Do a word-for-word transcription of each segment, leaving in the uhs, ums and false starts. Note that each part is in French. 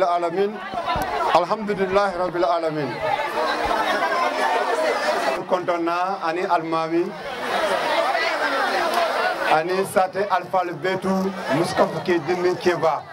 rabbil alamin. Alhamdulillah rabbil alamin. Kontona ani almami ani sate alpha le betou Moustapha Kedimi Keba.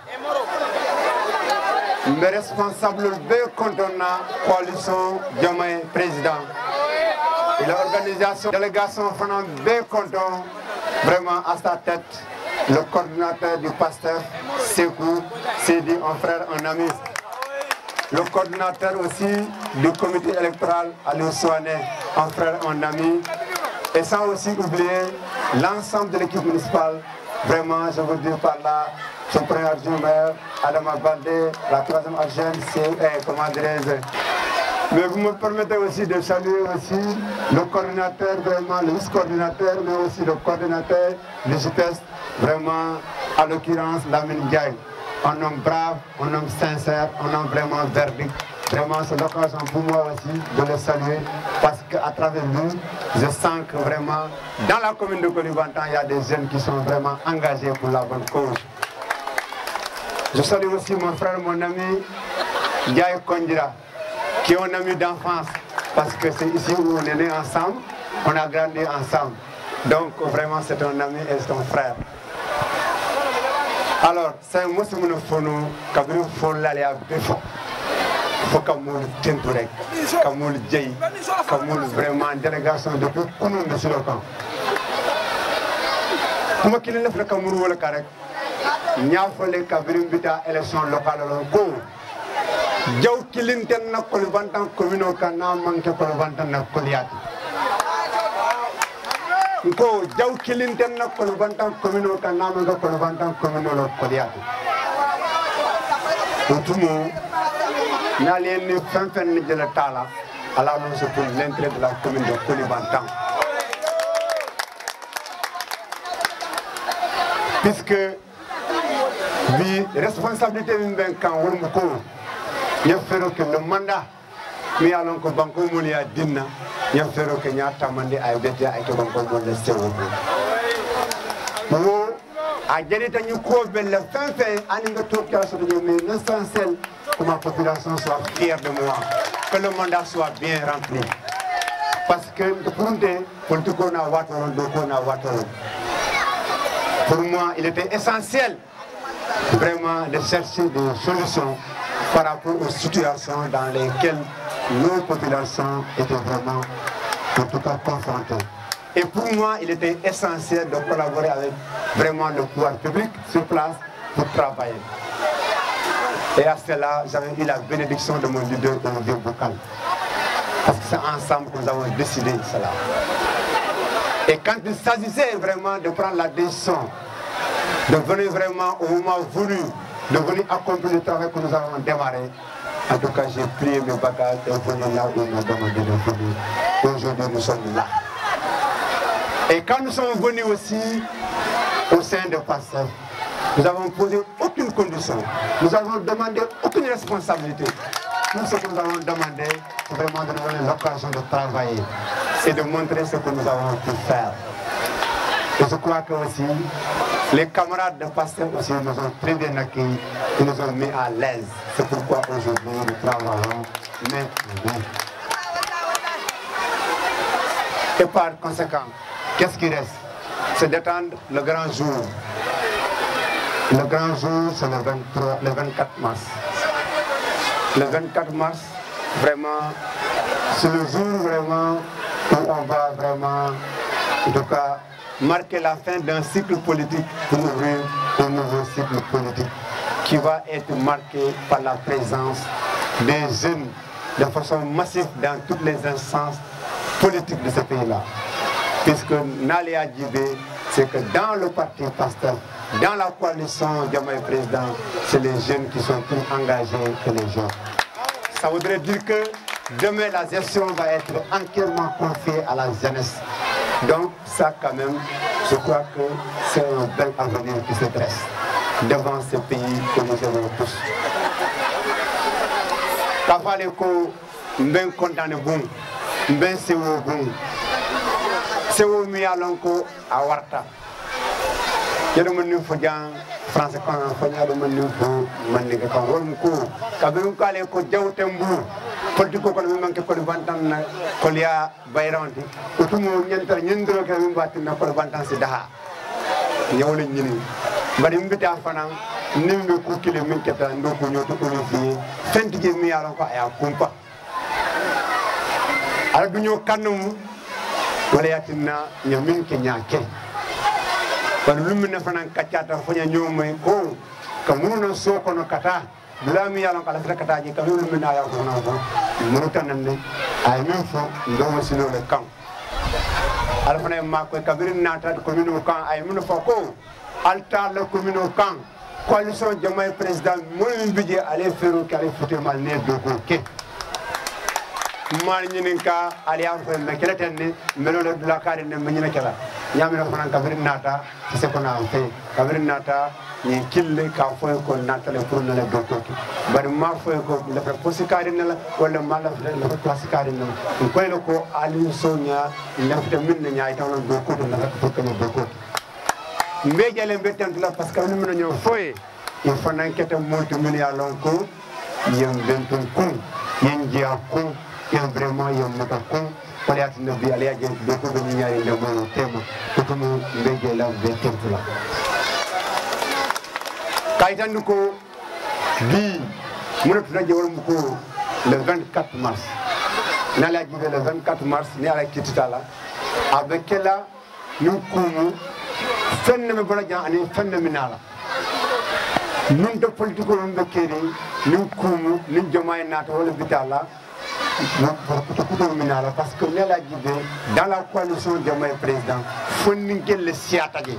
Mes responsables B Kontona coalition Diomaye président. Et l'organisation délégation Fanan B Konton vraiment à sa tête le coordinateur du pasteur Sekou Sidi, un frère, un ami. Le coordinateur aussi du comité électoral Aliou Souané, un frère, un ami. Et sans aussi oublier l'ensemble de l'équipe municipale. Vraiment, je veux dire par là, son premier adjoint-maire, Adama Baldé, la troisième adjointe, c'est, eh, comment dirais-je. Mais vous me permettez aussi de saluer aussi le coordinateur, vraiment le vice-coordinateur, mais aussi le coordinateur du G P S, vraiment, à l'occurrence, Lamine Ndiaye. Un homme brave, un homme sincère, un homme vraiment verdict. Vraiment, c'est l'occasion pour moi aussi de le saluer parce qu'à travers lui, je sens que vraiment, dans la commune de Koulibantang, il y a des jeunes qui sont vraiment engagés pour la bonne cause. Je salue aussi mon frère, mon ami, Ndiaye Kondira, qui est un ami d'enfance parce que c'est ici où on est né ensemble, on a grandi ensemble. Donc vraiment, c'est un ami et c'est un frère. Alors, c'est un mot qui me faut nous, quand nous faut l'aller à Befo. Il faut que nous tinturek, que nous djei, que nous vraiment délégation depuis qu'on est sur le camp. Comment qu'il est fait que nous le carré, il y a fallu que nous bita élection locale au go. Jau kilinten na Koulibantang commune kana manke Koulibantang na Koliati. Ko jaw kilinten na Koulibantang commune kana manke Koulibantang commune na Koliati. Otumo n'allez ni fin fin ni de la tala à l'annonce pour l'entrée de la commune de Koulibantang. Puisque vi responsabilité min kan won ko il faut que le mandat, mais alors que Banco Moulia Dina, il faut que nous tamande à Bétia et que Banco Moulia Séoul. Nous, à Geneta Nuko, le fin fait, à Ningato Kassou, mais l'essentiel que ma population soit fière de moi, que le mandat soit bien rempli. Parce que pour nous, pour tout qu'on a Ouattara, pour moi, il était essentiel vraiment de chercher des solutions par rapport aux situations dans lesquelles nos populations étaient vraiment, en tout cas, confrontées. Et pour moi, il était essentiel de collaborer avec vraiment le pouvoir public sur place pour travailler. Et à cela, j'avais eu la bénédiction de mon leader au vieux bocal. Parce que c'est ensemble que nous avons décidé cela. Et quand il s'agissait vraiment de prendre la décision, de venir vraiment au moment voulu, de venir accomplir le travail que nous avons démarré. En tout cas, j'ai plié mes bagages et venu là où on m'a demandé de venir. Aujourd'hui, nous sommes là. Et quand nous sommes venus aussi au sein de Pasteur, nous avons posé aucune condition. Nous avons demandé aucune responsabilité. Tout ce que nous avons demandé, c'est vraiment de nous donner l'occasion de travailler et de montrer ce que nous avons pu faire. Et je crois que aussi, les camarades de Pasteur aussi nous ont très bien accueillis et nous ont mis à l'aise. C'est pourquoi aujourd'hui nous travaillons main en main. Et par conséquent, qu'est-ce qui reste? C'est d'attendre le grand jour. Le grand jour, c'est le, le vingt-quatre mars. Le vingt-quatre mars, vraiment, c'est le jour vraiment où on va vraiment, en tout cas, marquer la fin d'un cycle politique pour ouvrir un nouveau cycle politique qui va être marqué par la présence des jeunes de façon massive dans toutes les instances politiques de ce pays-là. Puisque Naléa Djibé, c'est que dans le parti Pasteur, dans la coalition Diomaye président, c'est les jeunes qui sont plus engagés que les jeunes. Ça voudrait dire que demain la gestion va être entièrement confiée à la jeunesse. Donc ça quand même, je crois que c'est un bel avenir qui se dresse devant ce pays que nous aimons tous. Kafale ko mben kontane bon, mben sewo bon. Sewo mi alonko a warta. Yero mon fo jan français kan fañaɗo manni ko manni ka kan wolmo ko kaɓeɗum kaale ko jawten mbu politique ko kono min manque koɗe bantan kolya bayranti ko tumo ñanta ñendiro ke min mbatinna koɗe bantan si daha ñawle ñini mbaɗi mbita fanan nimɓe kukkile min ketta ndo ko ñoto ɗono fiye fentiji mi yaron ko aya kumpa ala duño kannum wala yatinna ña min ke ñake kono lummina fanan kaccata foña ñomay ko ka mununo sokono kata bulami yaron kala fita kataji ka lummina ya ko na ko munu tanande ay min fo ndo sino le kan ala fana ma ko kabirin nata ko minu kan ay minu fo ko alta la commune kan coalition Diomaye président moy bidje ale feru kala futé mal ne dogo ke mal ñininka ali am ko me kala tan melo le la kare ne me ñina kala ñamina ko nan kabirin nata ci ko na fe kabirin nata ni kille ka fo ko nata le pour ne le dogo ke bari ma fo ko le fa posi kare ne la wala ma la le fa posi kare ne ko le ko ali sonya le fa min ne nyaay tan do ko la ko ko ne dogo mbejale mbetantula parce que nous ñoo foye il faut n'enquête multi million ko yem bentun ko yen jia ko yen vraiment yem mata ko wala tin bi ala je do ko be ñaari le mo tema ko to mbejale mbetantula kaytan ko bi mëna tuna jewal mu ko le vingt-quatre mars na la jibe le vingt-quatre mars ni ala kititala avec la ñu ko fenne me bala jan ani fenne minala nun de politique on be keri nun kumu nun Diomaye nata wala bitala non ko ko minala parce que ne la guidé dans la coalition Diomaye président fonni ngel le siataje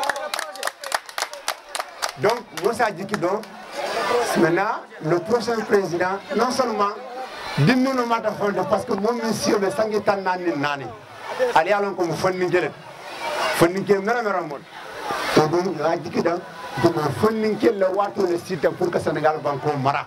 donc Moussa Djikido maintenant le prochain président non seulement dimnu no mata fonde parce que mon monsieur be sangi tan nani nani ali alon ko fonni ngel fonninke mera mera mon to dum la jikida ko fonninke la wato le site pour que Sénégal banko mara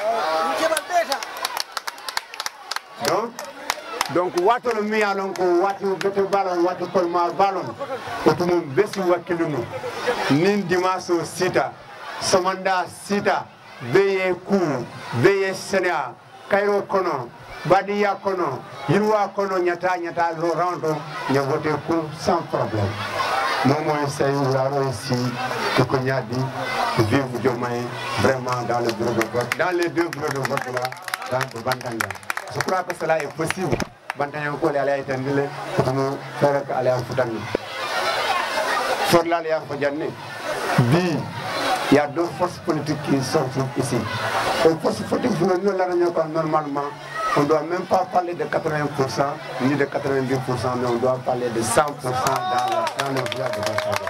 donc donc wato le mi alon ko wato beto balon wato ko ma balon ko to mum besi wakilunu nin dimaso sita somanda sita beye ku beye sena kayro kono badiya kono yirwa kono nyata nyata lo rando nya voter pour sans problème momo essaye raro ici que Konyadi vive Diomaye vraiment dans le bureau de vote dans les deux bureaux de vote là dans Bantanga je crois que cela est possible Bantanga ko le ala itandile pour nous faire que ala futani for la ya fo janne bi il y a deux forces politiques qui sont ici les forces politiques nous la normalement on ne doit même pas parler de quatre-vingts pour cent ni de quatre-vingt-dix pour cent, mais on doit parler de cent pour cent dans, dans le village de Bantanga.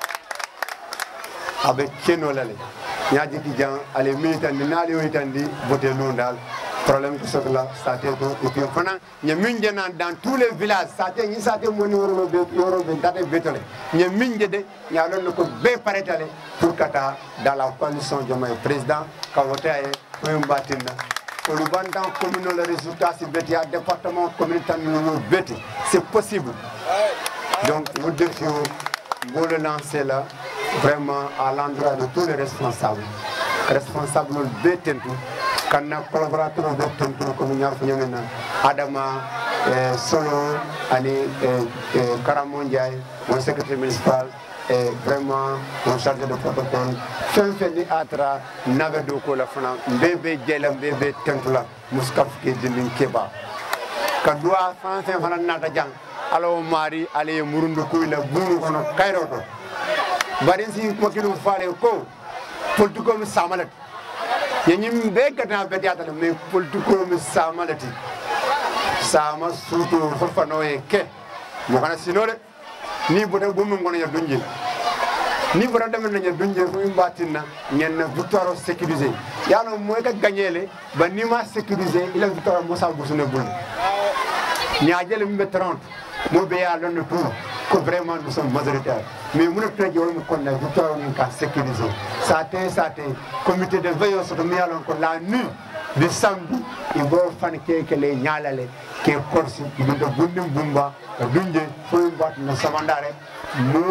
Avec Keno Lale, il y a des gens, les militants, les militants, voter non dans problème que ce que là, ça a été et puis il y a des gens dans tous les villages, ça a été une certaine monnaie euro, euro, vingt-quatre bétolé. Il y a des gens, il y a un peu de pareil pour Kata dans la coalition du président, quand on vote pour un bâtiment. Pour le bandan commune, le résultat, c'est bêti, à département communautaire, c'est possible. Donc, nous devions vous le lancer là, vraiment à l'endroit de tous les responsables. Responsables de Tentou, quand on a collaborateur de Tentou, comme nous avons fait, Adama, Solo, Ali, Karamondiaï, mon secrétaire municipal, et vraiment mon chargé de protocole. Fin fini atra nave do ko la fana bébé jelam bébé tentula muskaf ke dindin keba kadwa fan fin fana nata jang alo mari ale murundu ko la bunu kono kayro to barin si ko kilu faale ko politiko mi samalat yenyim be gata be diata mais politiko mi samalati sama suto fofano e ke mo kana sinore ni bodo bomu ngono ya dunjil ni bodo dem nañu dunjil fu mbatina ñen victoire sécurisé yalla moy ka gagnélé ba ni ma sécurisé il a victoire Moussa Boussouné bul ñaajel mbe trente mo be ya lon tout que vraiment nous sommes majoritaires mais mon traité wala mo kon la victoire ni ka sécurisé ça té ça té comité de veille sur mi yalla ko la nuit de samedi il va fan ke ke le ñaalale ke korsi do bundim bumba dunje fu mbat na samandare mo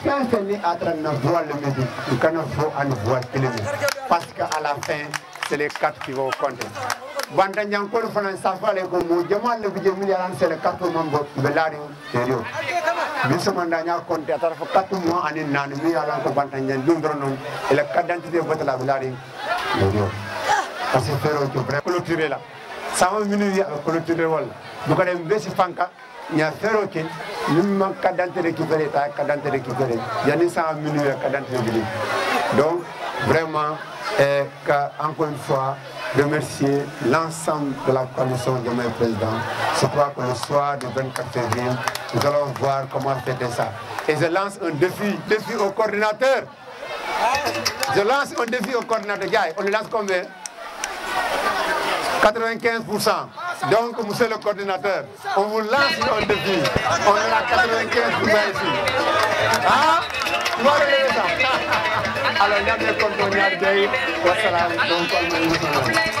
fin à trente-neuf voix le midi, il y a une voix kilomètre. Parce qu'à la fin, c'est les quatre qui vont compter. Bandanyan ko fana safa le ko mo jamal le bije milliard c'est le quatre membres de l'ari sérieux biso mandanya compte à travers quatre mois anin nan mi ala ko bandanyan dundro non et la carte d'identité vote la l'ari sérieux parce que faire au vrai clôturer là ça va minute clôturer wala bu ko dem besi fanka nya faire ok nim man carte d'identité récupérer ta carte d'identité récupérer yani ça minute carte d'identité donc vraiment et encore une fois remercier l'ensemble de la coalition de mes présidents. Je crois que le soir du vingt-quatre février, nous allons voir comment fêter ça. Et je lance un défi, défi au coordinateur. Je lance un défi au coordinateur. On le lance combien? quatre-vingt-quinze pour cent. Donc, monsieur le coordinateur, on vous lance un défi. On est à quatre-vingt-quinze pour cent ici. Hein? Tu vas relever ça? Alors, il y a des contenus à dire. Wassalam. Donc,